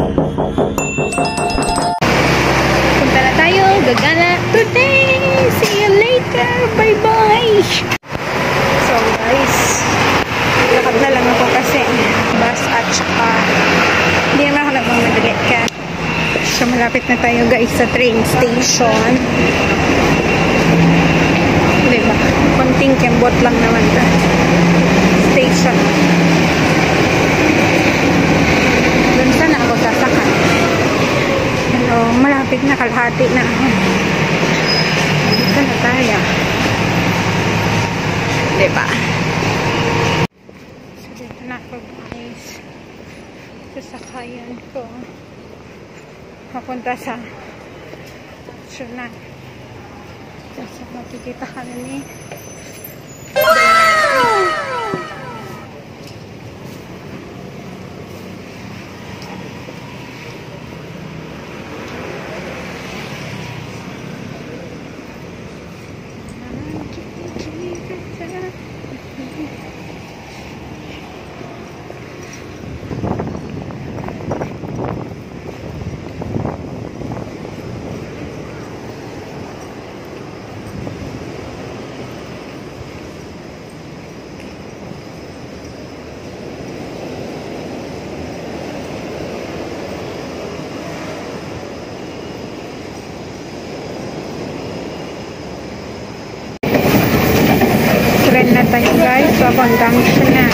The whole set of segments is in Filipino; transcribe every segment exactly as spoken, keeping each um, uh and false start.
Punta na tayo. Gagana today. See you later. Bye-bye. So guys, lakad na lang ako kasi bus at saka hindi naman ako nagmamadali ka. So malapit na tayo guys sa train station. Diba? Konting kembot lang naman ta. Station. Doon sana ako sasakay. Pero malapit na, kalahati na ako. Dito na tayo. Diba? So dito na ako guys. Sasakayan ko. Papunta sa Sunan. So makikita kami ni na tayo guys. So, abang junction na.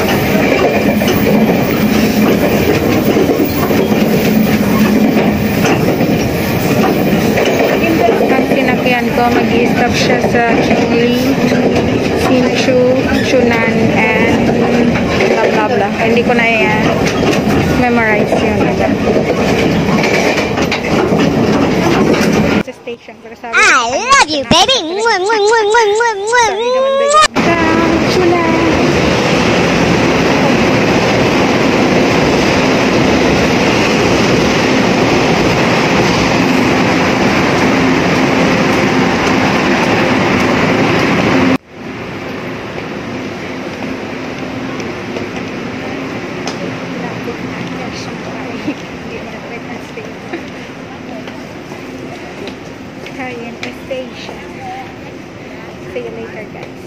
Ang sinakyan ko, mag-i-stop siya sa Chili, Hsinchu, Sunan, and blah blah blah. Hindi ko na yan memorize yun. Sa station. Pero sabi, I love you, baby! Mwah, mwah, mwah, mwah, mwah, mwah. Sabi naman ba yun? Chula. Cayenne Station. See you later guys.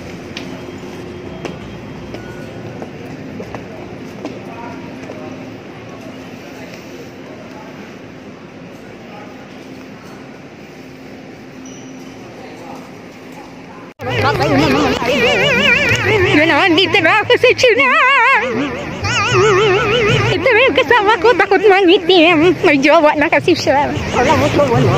Gano'n, dito na ako sa Sunan. Ito na yung kasama ko, takot mangitim. May jowa na kasi siya. Alam mo ko, wala.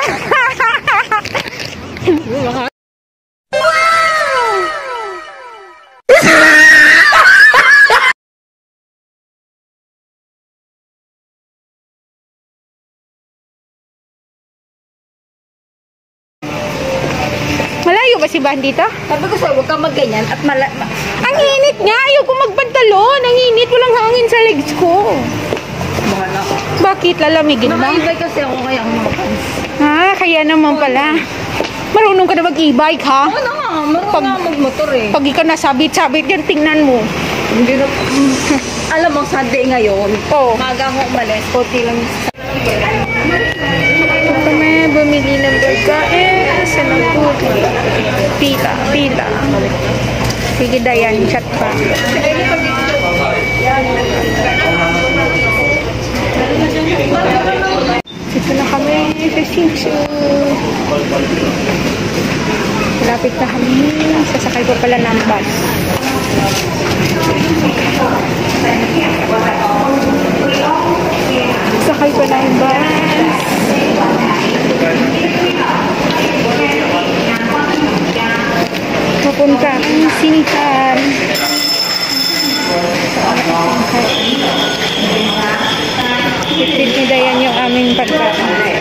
Malayo ba si Ban dito? Sabi ko sa'yo, huwag kang magganyan at mala... Ma ang init nga! Ayoko magpantalon! Ang init! Walang hangin sa legs ko! Bahala ka. Bakit? Lalamigin ba? Naka-e-bike kasi ako kaya ako makapans. Ah, kaya naman pala. Marunong ka na mag-e-bike ha? Oo na nga, marunong Pag, nga magmotor eh. Pag ikaw nasabit-sabit yan, tingnan mo. Hindi na... Alam mo, Sunday ngayon, Oo. maga ako umalis, konti lang. Kami bumili ng pagkain sa nagputi. Pila, pila. Sige Dayan, chat pa. Dito na kami sa Hsinchu. Malapit na kami. Sasakay ko pala ng bus. Sakay ko ng bus. Papunta ang Sinitan. Itid ni Dayan yung aming pagkain.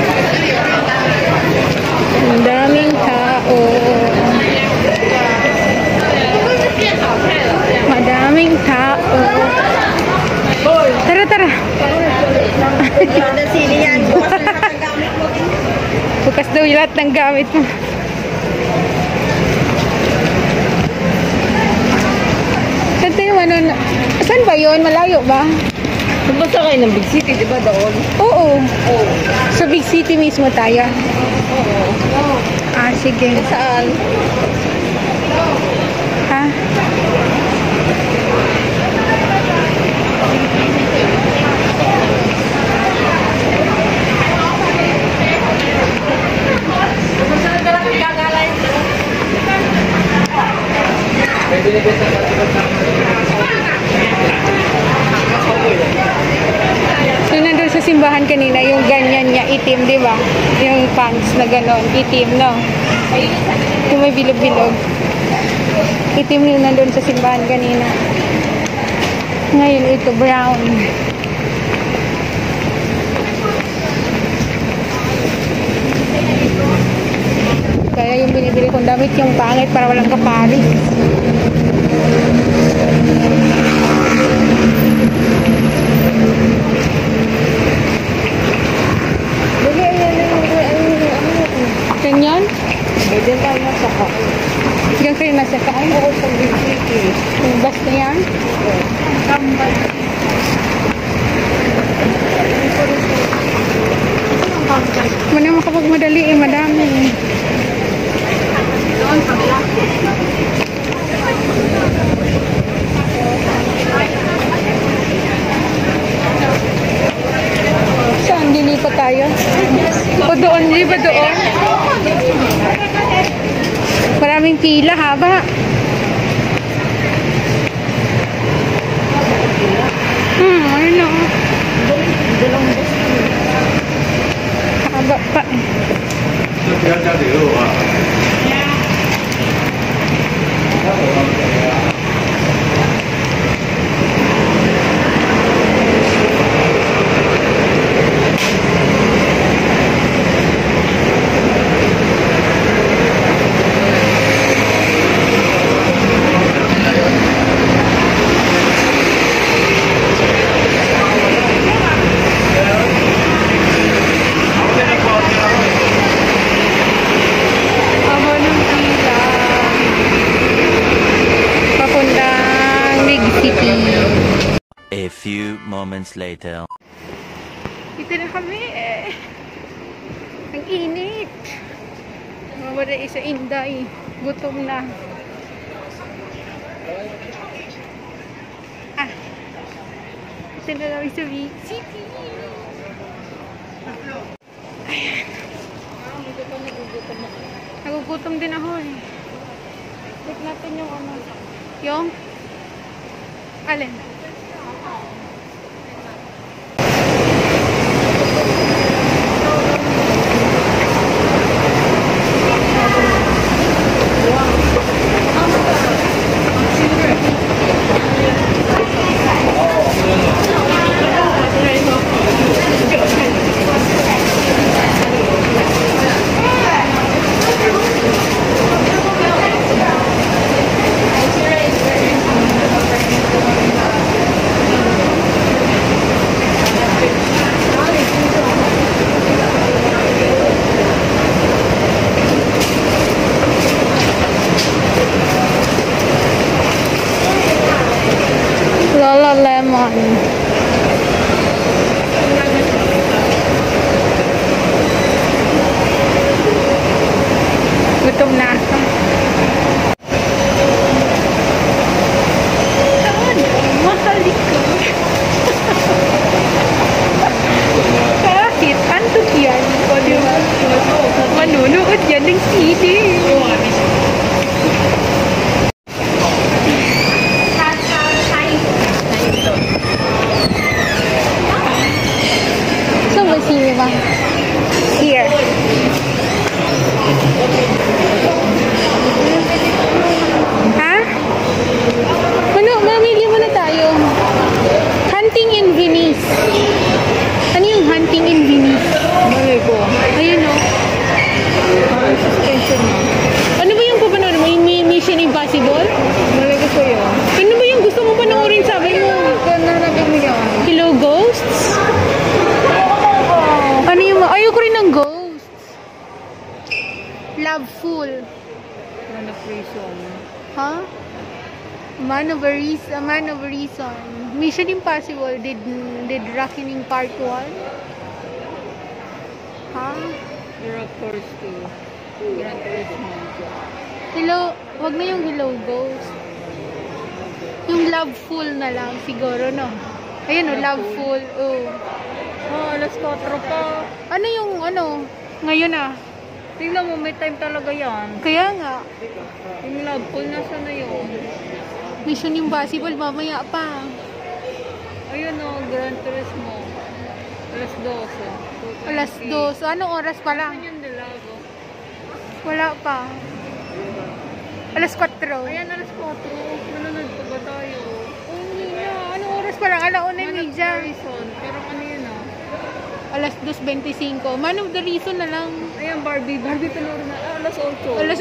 Ang daming tao. lahat ng gamit mo. Saan tayo, ano, saan ba yun? Malayo ba? Pumunta kayo ng Big City, di ba doon? Oo. Oo. Sa Big City mismo tayo. Oo. Ah, sige. Saan? Ha? Yung nandun sa simbahan kanina, yung ganyan niya, itim, di ba? Yung pants na ganon, itim, no? Yung may bilog-bilog. Itim yung nandun sa simbahan kanina. Ngayon, ito, brown. Kaya yung binibili kong damit, yung pangit para walang kaparis. Dali, ayan na yung Ganyan? Pwede tayo masaka. Diyan kayo nasa kaan? Oo, sa Big City. Yung bus na yan? Kambal. Muna makapagmadali eh, madami. Doon, kabila. Saan? Dilipat tayo? O doon? Di ba doon? Maraming pila, haba. Hmm, ano? Haba pa eh. Haba ng pila. Papuntang Big City. A few moments later. Dito na kami eh. Ang init. Mawala isa Inday. Gutom na. Ah. Ito na kami sa Big City. Ayan. Nagugutom din ako eh. Check natin yung ano. Yung? Alin? Lola Lemon. Gutom na ako. Saan? Mahalik ko. Kahit antok yan. O diba? Manunood yan ng C D. Saan ba cinema? Here. Ha? Ano? Mamili muna tayo. Hunting in Venice. Ano yung hunting in Venice? Malay ko. Ayun o. Suspension na. Ano ba yung papanood mo? Yung Mission Impossible? Malay ko sa'yo. Ano ba yung gusto mo panoorin? Sabi mo, Nanaragay mo yan. Hello Ghosts? Ano yung... Ayoko rin ng Ghosts. full. Man of reason. Huh? Man of a reason. Man of a reason. Mission Impossible did did Reckoning Part one? Huh? Rock Force two. Gran Turismo. Hello, wag na yung Hello Ghost. Yung Loveful na lang siguro, no? Ayun, oh, Loveful. Oh. Oh, alas kwatro pa. Ano yung ano? Ngayon ah. Tingnan mo, may time talaga yan. Kaya nga, Yung love pool, nasa na yun? Mission Impossible mamaya pa. Ayun o, Gran Turismo. Alas dose. Alas dos. Anong oras pa lang? Ano yung Delago? Wala pa. Alas kwatro. Ayan, alas kwatro. Nanonood pa ba tayo? Oh, hindi na. Anong oras pa lang? Alauna yung Man of media. the Reason. Pero ano yun o? Alas dos twenty-five. Man of the Reason na lang. Ayan, Barbie. Barbie panoorin na. Ah, alas ocho. Alas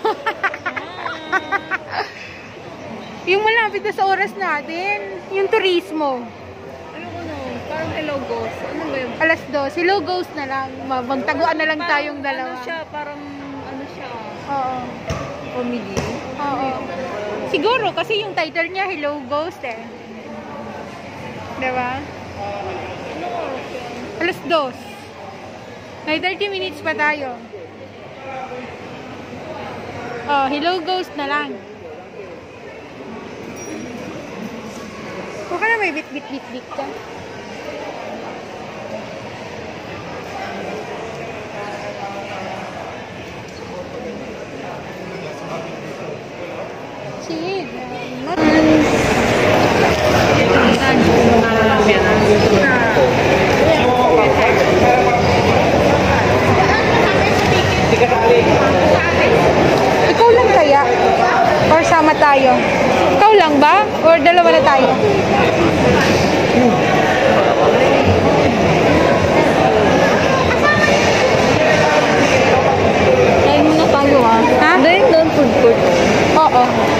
Yung malapit na sa oras natin. Yung turismo. Ano ko no? Parang Hello Ghost. Ano ba yun? Alas dos. Hello Ghost na lang. Magtaguan na lang Parang tayong dalawa. Ano siya? Parang ano siya? Oo. Comedy? Oo. Siguro kasi yung title niya Hello Ghost eh. Diba? Ano oras yan? Alas dos. May thirty minutes pa tayo. Oh, Hello Ghost na lang. Huwag ka na may bit-bit-bit-bit ka. Sige. Ikaw lang kaya? Or sama tayo? Ikaw lang ba? Or dalawa na tayo? Kain muna tayo ah. Ha? Dahil doon food court. Oo.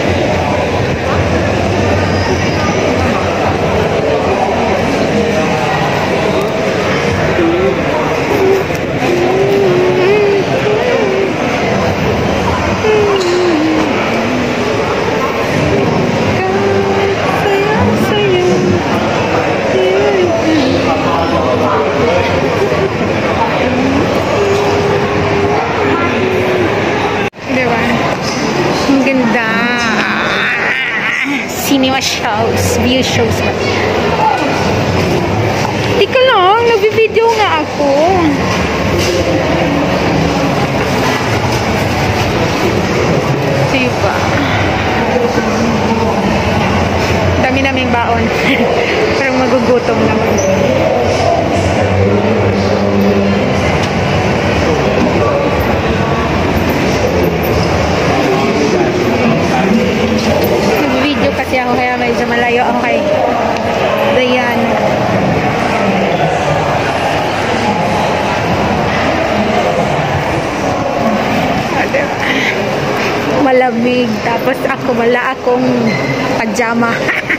Diba? Ang ganda. Cinema shows. View shows ba? Tika lang, nag-video nga ako. Diba? Dami naming baon. Parang magugutom naman. Nag-video kasi ako kaya medyo malayo ako kay Dayan. Malamig. Tapos ako wala akong pajama.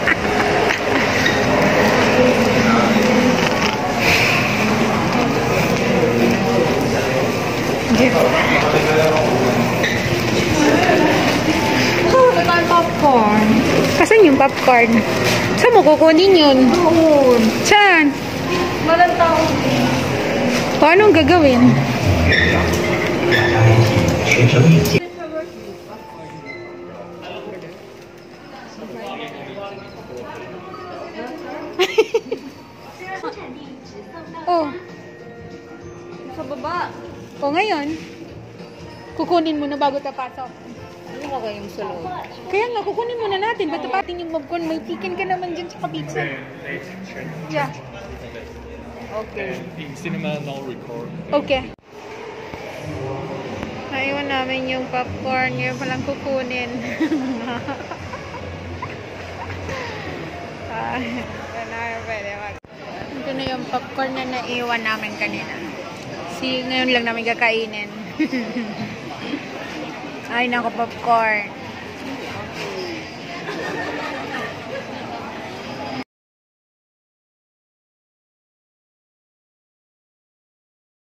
Popcorn. Asan yung popcorn? Saan mo kukunin yun? Doon. Saan? Walang tao. Paano gagawin? Oh, Sa baba. o ngayon, kukunin mo na bago tapasok. Ano ka kayong sa loob? Kaya nga, kukunin muna natin. Ba't tapatin yung popcorn? May chicken ka naman dyan sa pizza. Yeah. Okay. In cinema now record. Okay. Naiwan namin yung popcorn. Ngayon palang kukunin. Ah, ito na yung pwede mag... Ito na yung popcorn na naiwan namin kanina. Si ngayon lang namin kakainin. Ay, nako popcorn.